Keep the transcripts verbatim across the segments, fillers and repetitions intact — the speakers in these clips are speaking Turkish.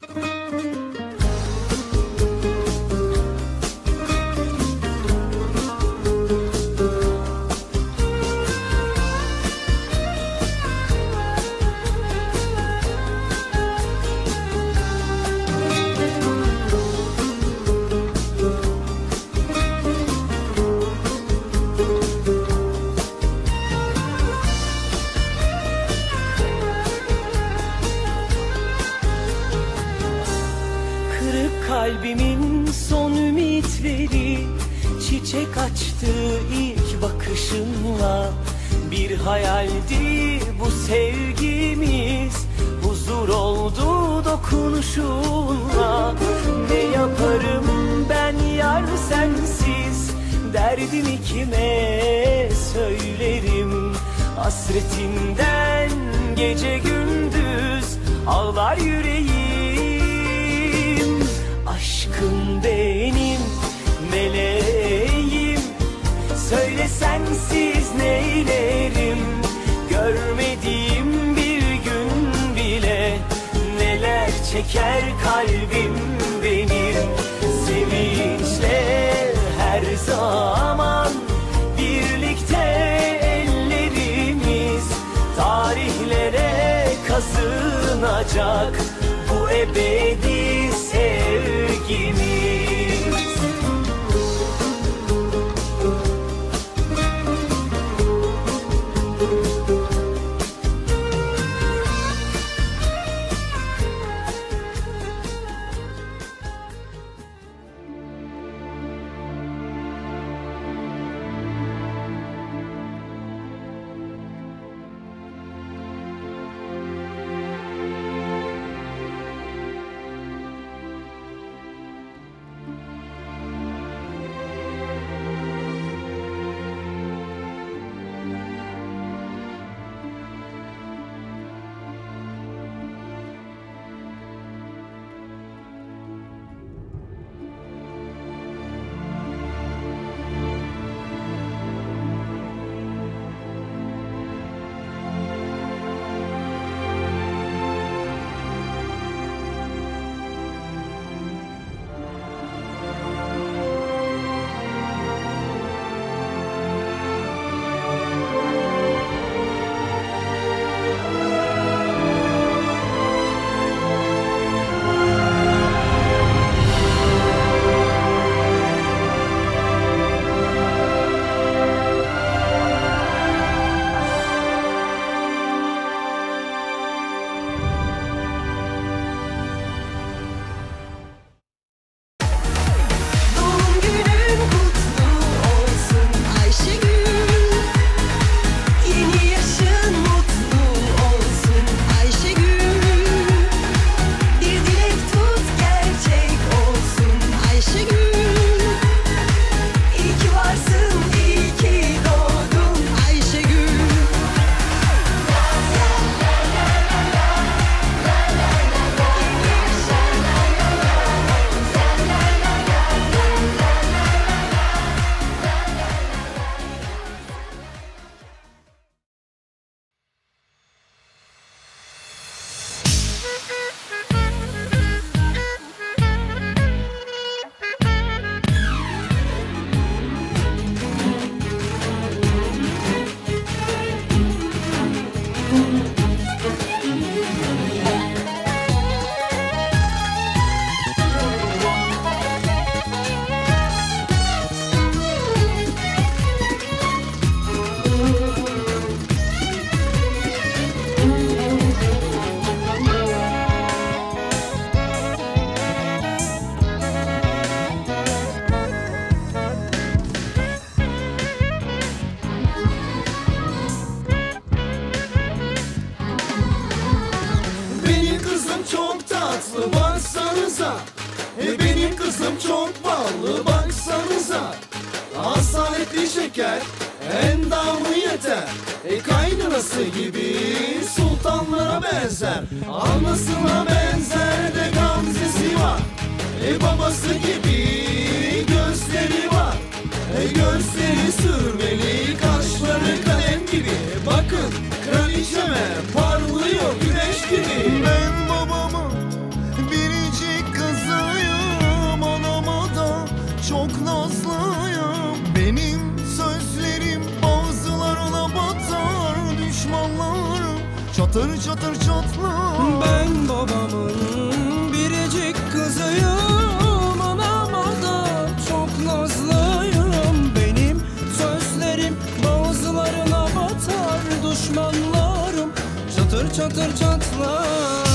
Kalbimin son ümitleri çiçek açtı ilk bakışınla. Bir hayaldi bu sevgimiz, huzur oldu dokunuşunla. Ne yaparım ben yar sensiz, derdimi kime söylerim? Hasretinden gece gündüz ağlar yüreğim. Aşkım benim meleğim, söyle sensiz neylerim? Görmediğim bir gün bile neler çeker kalbim benim. Sevinçle her zaman birlikte ellerimiz, tarihlere kazınacak bu ebedi sevgimiz. tatlı baksanıza, e benim kızım çok ballı baksanıza. Asaletli şeker endamı yeter, e kaynanası gibi sultanlara benzer. Anasına benzer de gamzesi var, e babası gibi gözleri var. E gözleri sürmeli, kaşları kalem gibi. Bakın kraliçeme parlıyor güneş gibi. Ben babamı bir çatır çatır çatla. Ben babamın biricik kızıyım, anama da çok nazlıyım. Benim sözlerim bazılarına batar, düşmanlarım çatır çatır çatlar.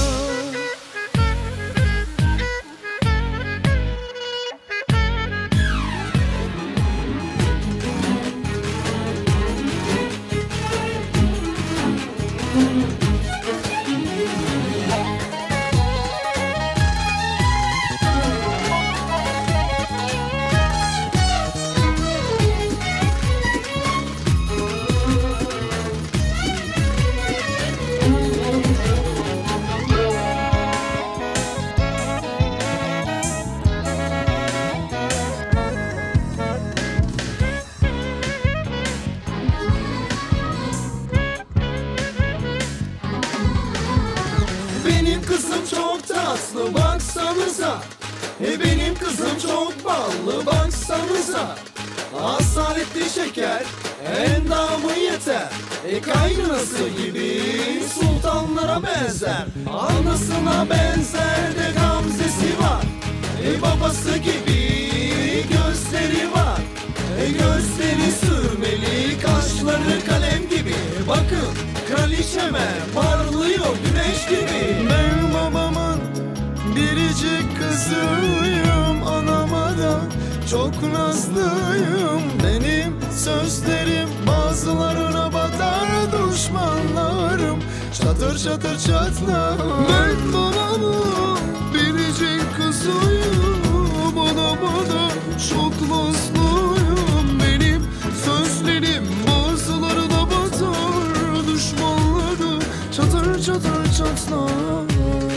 Benim kızım çok tatlı baksanıza. E benim kızım çok ballı baksanıza. Asaletli şeker endamı yeter. E kaynanası gibi sultanlara benzer. Anasına benzer de gamzesi var. E babası gibi gözleri var. E gözleri sürmeli, kaşları kalem gibi. Bakın kraliçeme parlıyor güneş gibi. Ben babamın biricik kızıyım, anama da çok nazlıyım. Benim sözlerim bazılarına batar, düşmanlarım çatır çatır çatlar. Ben babamın biricik kızıyım, anama da çok nazlıyım. Benim sözlerim bazılarına batar, düşmanları çatır çatır çatlar.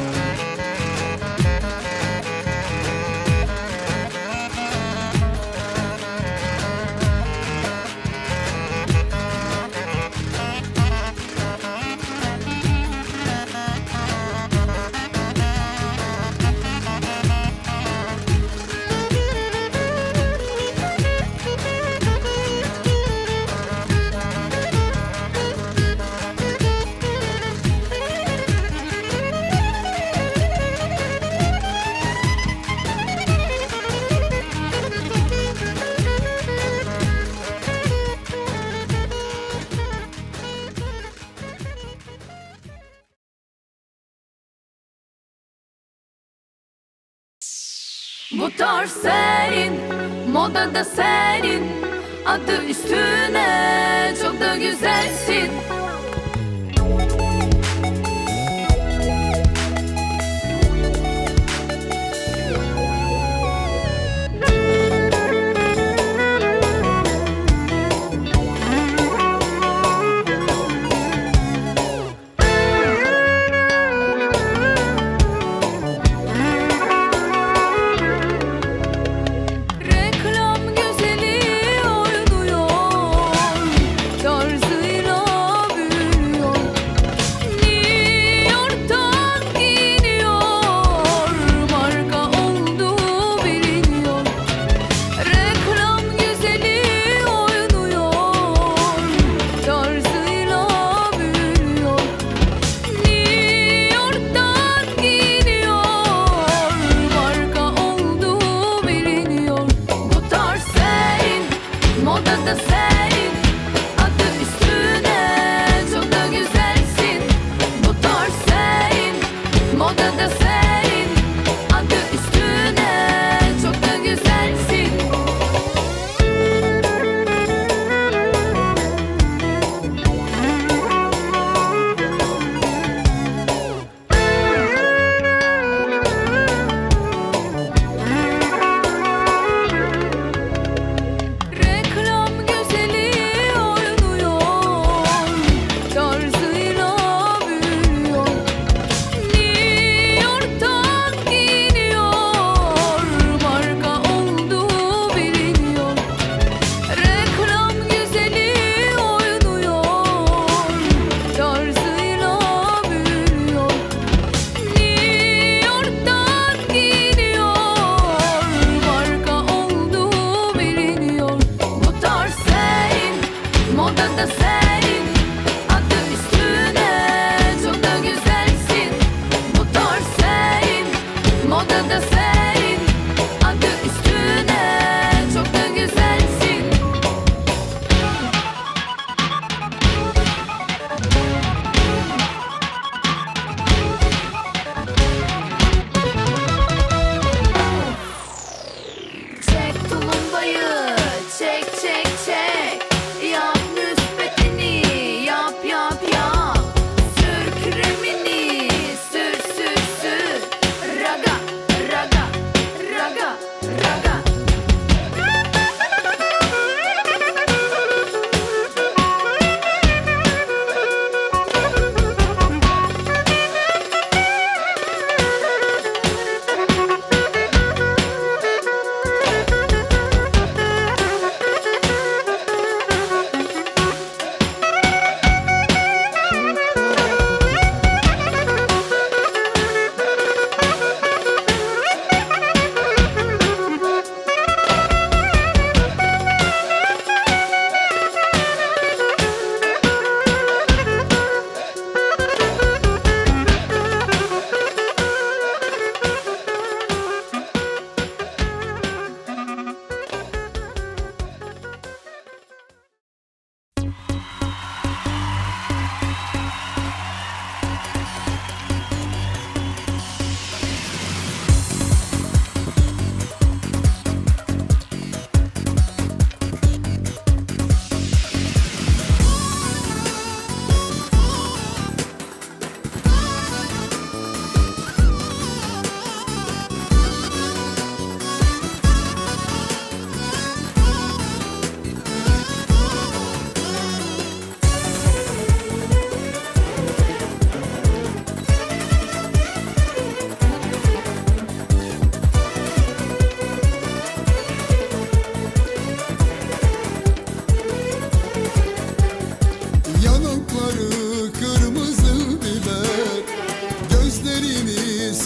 Bu tarz serin, moda da serin, adı üstüne çok da güzelsin.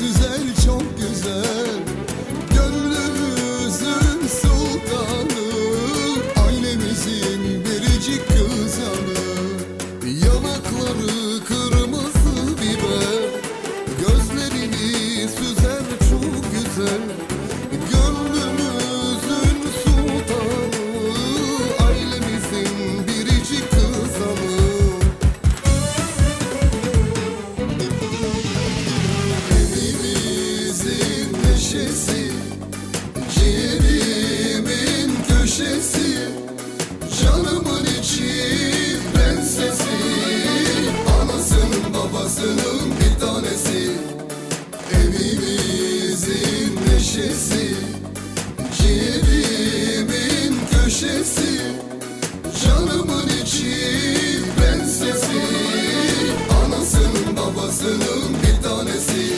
süzer çok güzel. Gönlümüzün sultanı, ailemizin biricik kızanı. Yanakları kırmızı biber, gözlerini süzer çok güzel. Gönlümüzün sultanı, ailemizin biricik kızanı. Evimizin neşesi, ciğerimin köşesi, canımın içi prensesi, anasının babasının bir tanesi. Evimizin neşesi, ciğerimin köşesi, canımın içi prensesi, anasının babasının bir tanesi.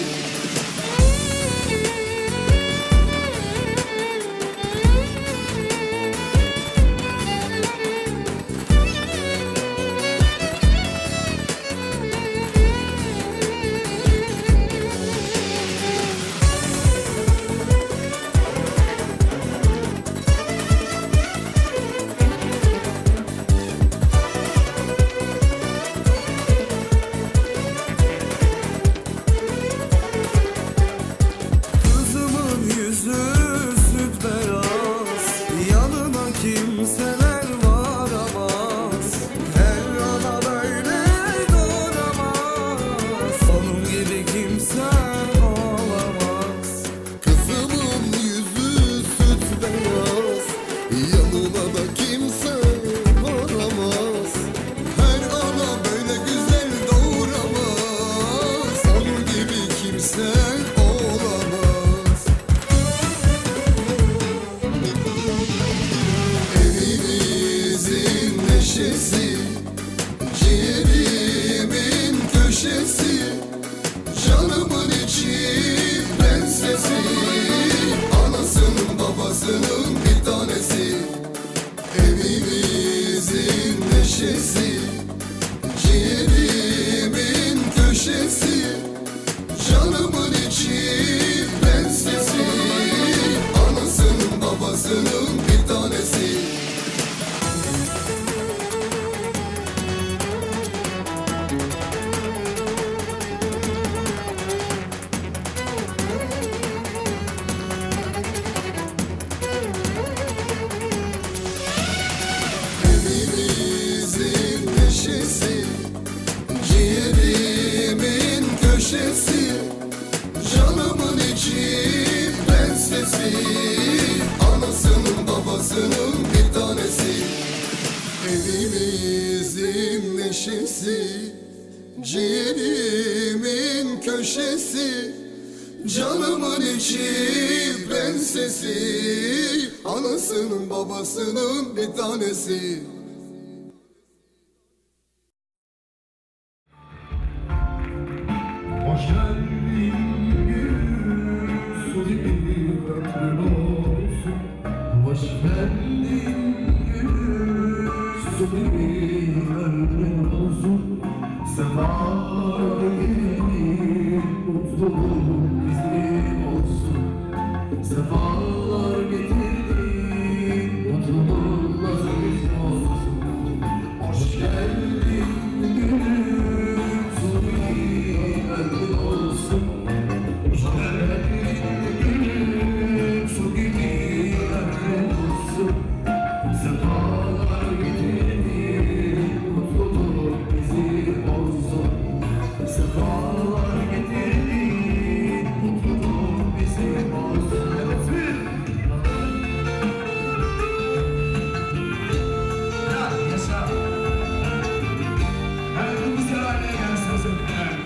Kızımın yüzü süt beyaz, yanına kimseler varamaz. Her ana böyle doğramaz, onun gibi kimse olamaz. Kızımın yüzü süt beyaz, yanına da kimse varamaz. Her ana böyle güzel doğuramaz, onun gibi kimse olamaz. Evimizin neşesi, ciğerimin köşesi, canımın içi prensesi, anasının babasının bir tanesi. Evimizin neşesi, ciğerimin köşesi, canımın içi prensesi, anasının babasının bir tanesi. Evimizin neşesi, ciğerimin köşesi, canımın içi prensesi, anasının babasının bir tanesi. Evimizin neşesi, ciğerimin köşesi, canımın içi prensesi, anasının babasının bir tanesi. Hoş geldin gül, su gibi ömrün olsun. Hoş geldin gül, su gibi ömrün olsun. Sefalar getirdin, mutluluk bizim olsun. Sefalar getirdin, mutluluklar bizim olsun. Hoş geldin gül, su gibi ömrün olsun. Hoş geldin gül, su gibi ömrün olsun. Sefalar getirdin, mutluluk bizim olsun. Sefalar getirdin, mutluluk bizim olsun. Evet, bir. Ya, yaşa. Her gün güzel haline gelsin o sevinler.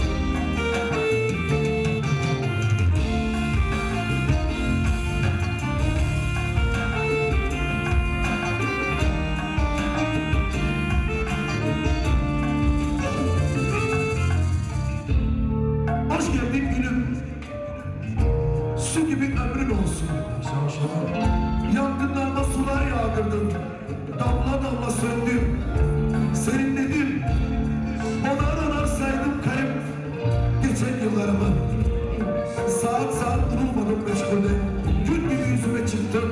Hoş geldin gülüm. Su gibi ömrün olsun. Yangınlarla sular yağdırdın. Damla damla söndüm. Serinledim. Onar onar saydım kayıp geçen yıllarımı. Saat saat durulmadım meşgulde. Gün gibi yüzüme çıktım.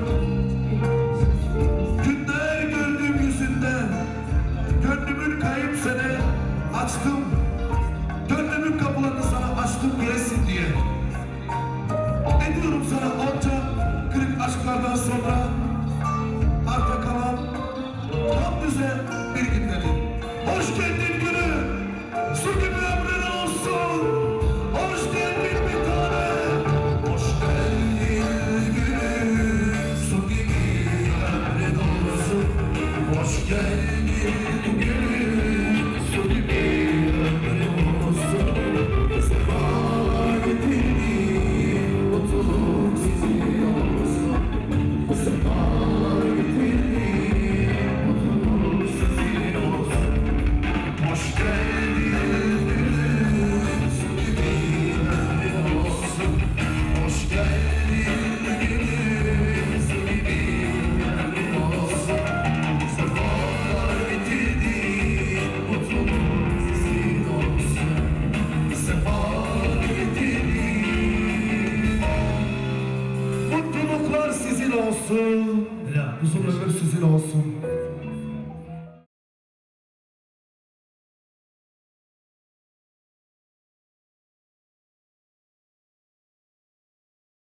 Günler gördüğüm yüzünde gönlümün kayıp sene açtım. Gönlümün kapılarını sana açtım giresin diye. Ediyorum sana onca kırık aşklardan sonra arta kalan tam bize bir gün dedi. Hoş geldin gülüm, su gibi ömrün olsun. Hoş geldin bir tane. Hoş geldin gülüm, su gibi ömrün olsun. Hoş geldin gülüm, su gibi ömrün olsun. Sefa getirdin, mutluluk sizin olsun. Sefa getirdin, mutluluk sizin olsun. Hoş geldin gülüm, su gibi ömrün olsun. Hoş geldin gülüm, su gibi ömrün olsun. Sefalar getirdin, mutluluk sizin olsun. Sefalar getirdin, mutluluklar sizin olsun. Uzun ömür sizin olsun.